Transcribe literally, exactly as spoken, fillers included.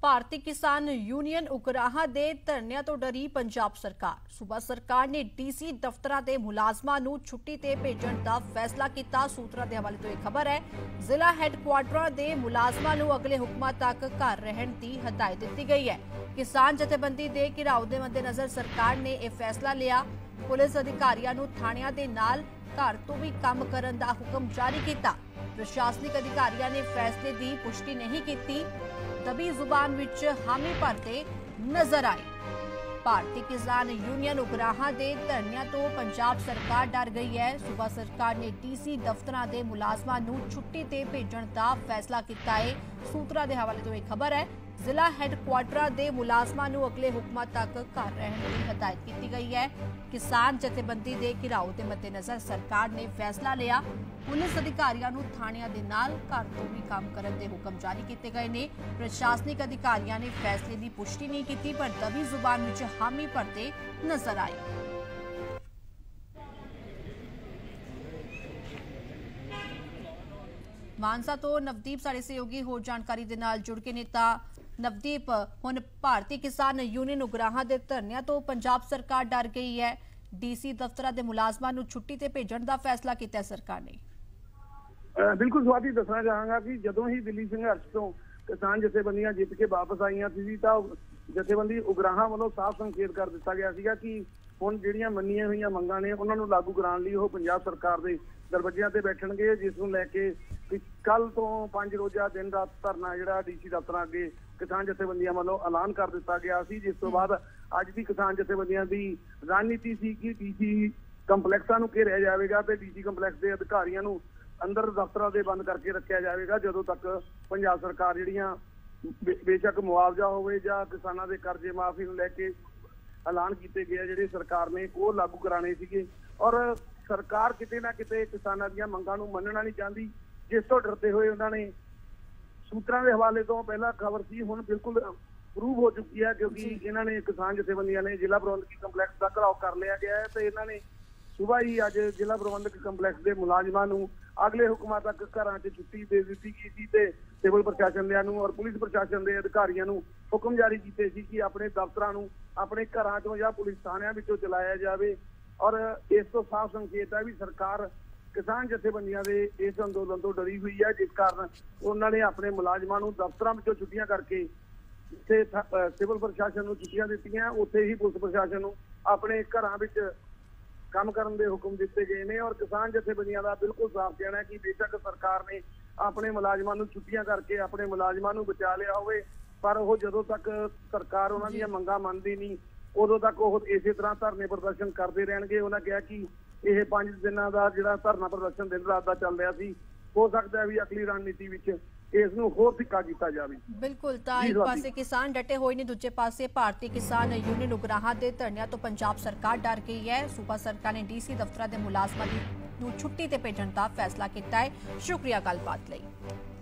ਭਾਰਤੀ ਕਿਸਾਨ ਯੂਨੀਅਨ ਉਗਰਾਹਾਂ ਦੇ ਧਰਨਿਆਂ ਤੋਂ ਡਰੀ ਪੰਜਾਬ ਸਰਕਾਰ। ਸੂਬਾ ਸਰਕਾਰ ਨੇ ਡੀਸੀ ਦਫ਼ਤਰਾਂ ਦੇ ਮੁਲਾਜ਼ਮਾਂ ਨੂੰ ਛੁੱਟੀ ਤੇ ਭੇਜਣ ਦਾ ਫੈਸਲਾ ਕੀਤਾ। ਸੂਤਰਾਂ ਦੇ ਹਵਾਲੇ ਤੋਂ ਇਹ ਖਬਰ ਹੈ। ਜ਼ਿਲ੍ਹਾ ਹੈੱਡਕੁਆਰਟਰਾਂ ਦੇ ਮੁਲਾਜ਼ਮਾਂ ਨੂੰ ਅਗਲੇ ਹੁਕਮਾਂ ਤੱਕ ਘਰ ਰਹਿਣ ਦੀ ਹਦਾਇਤ ਦਿੱਤੀ ਗਈ ਹੈ। ਕਿਸਾਨ ਜਥੇਬੰਦੀ ਦੇ ਘਿਰਾਓ ਦੇ ਮੱਦੇਨਜ਼ਰ ਸਰਕਾਰ ਨੇ ਇਹ ਫੈਸਲਾ ਲਿਆ। ਪੁਲਿਸ ਅਧਿਕਾਰੀਆਂ ਨੂੰ ਥਾਣਿਆਂ ਦੇ ਨਾਲ ਘਰ ਤੋਂ ਵੀ ਕੰਮ ਕਰਨ ਦਾ ਹੁਕਮ ਜਾਰੀ ਕੀਤਾ। ਪ੍ਰਸ਼ਾਸਨਿਕ ਅਧਿਕਾਰੀਆਂ ਨੇ ਫੈਸਲੇ ਦੀ ਪੁਸ਼ਟੀ ਨਹੀਂ ਕੀਤੀ। दबी जुबान विच हामी भरते नजर आए। भारतीय किसान यूनियन उगराहां दे धरनियां तो पंजाब सरकार डर गई है। सूबा सरकार ने डीसी दफ्तरां दे मुलाजमां नूं छुट्टी ते भेजण दा फैसला कीता है। सूत्रा दे हवाले तो एक खबर है। जिला हैडकुआर्टरां दे मुलाजमां नूं अगले हुक्मां तक घर रहण दी हदायत की गई है। किसान जथेबंदी दे घिराओ के मद्देनजर सरकार ने फैसला लिया। पुलिस अधिकारियों नूं थाणियां दे नाल घर तो भी काम करन दे हुक्म जारी किए गए ने। प्रशासनिक अधिकारियों ने फैसले की पुष्टि नहीं की, पर दबी जुबान विच हामी भरते नजर आए। मानसा तो नवदीप साडे सहयोगी होर जानकारी दे नाल जुड़ के नेता नवदीप, हुण भारतीय किसान यूनियन उगराहां दे धरनियां तो पंजाब सरकार डर गई है। डीसी दफ्तरां दे मुलाजमां नूं छुट्टी ते भेजण दा फैसला कीता सरकार ने। बिल्कुल स्वाति दसना चाहांगा कि जदों ही दिल्ली संघर्ष तो किसान जथेबंदियां जित के वापस आईयां सी तां जथेबंदी उगराहां वालों साफ संकेत कर दिता गया सीगा कि हुण जिहड़ियां मन्नियां होईयां मंगां ने उन्हां नूं लागू कराउण लई ओह पंजाब सरकार दे दरवाजिਆਂ ਤੇ बैठणगे, जिस नूं लैके कल तो पांच रोजा दिन रात धरना जिहड़ा डीसी दफ्तरां अगे किसान जथेबंदियां वालों ऐलान कर दिता गया सी। जिस तो बाद अज दी किसान जथेबंदियां दी रणनीति सी कि डीसी कंपलैक्सां नूं घेरिया जावेगा ते डीसी कंपलैक्स दे अधिकारियां नूं अंदर दफ्तरां दे बंद करके रखिया जावेगा जदों तक पंजाब सरकार जिहड़ियां बेशक मुआवजा होवे जां किसानां दे कर्जे माफी नूं लैके ऐलान किए गए जिहड़े सरकार ने वो लागू कराने सीगे। और सरकार किते ना किते किसानां दीयां मंगां नूं मन्नना नहीं चाहती, जिस तो डरते हुए उन्होंने सूत्रां के हवाले तो पहला खबर सी हुण बिल्कुल प्रूव हो चुकी है, क्योंकि इन्होंने किसान जथेबंदियां ने जिला प्रबंधकी कंपलैक्स का घिराव कर लिया गया है। तो इन्होंने सुबह ही अज जिला प्रबंधक कंपलैक्स के मुलाजमां नूं अगले हुक्मां तक घरां च छुट्टी दे दी गई थी। सिविल प्रशासन दे और पुलिस प्रशासन के अधिकारियों नूं हुक्म जारी किए सी कि अपने दफ्तरां नूं अपने घरां चों जां पुलिस थाणियां विचों चलाया जाए। और इस तो साफ संकेत है भी सरकार किसान जथेबंदियां दे इस अंदोलन तो डरी हुई है, जिस कारण उन्होंने अपने मुलाजमां नूं दफ्तरां विचों छुट्टियां करके जिथे सिविल प्रशासन नूं छुट्टियां दित्तियां उत्थे ही पुलिस प्रशासन नूं अपने घरां विच काम करन दे हुक्म दिते गए ने। और किसान जथेबंदियां दा बिल्कुल साफ कहना है कि बेशक सरकार ने अपने मुलाजमां नूं छुट्टियां करके अपने मुलाजमां नूं बचा लिया होवे, पर वो जदों तक सरकार उन्हां दीयां मंगां मनदी नहीं उदों तक वो इस तरह धरने प्रदर्शन करते रहेंगे। उन्होंने कहा कि यह पांच दिनों का जो धरना प्रदर्शन दिन रात का चल रहा सी, हो सकता है भी अगली रणनीति विच इस नूं होर फिक्का कीता जावे। बिल्कुल, तां एक पासे किसान डटे हुए ने, दूजे पासे भारतीय किसान यूनियन उगराहां दे धरनियां तो पंजाब सरकार डर गई है। सूबा सरकार ने डीसी दफ्तरां दे मुलाजमां नूं छुट्टी ते भेजण दा फैसला कीता है। शुक्रिया गलबात लई।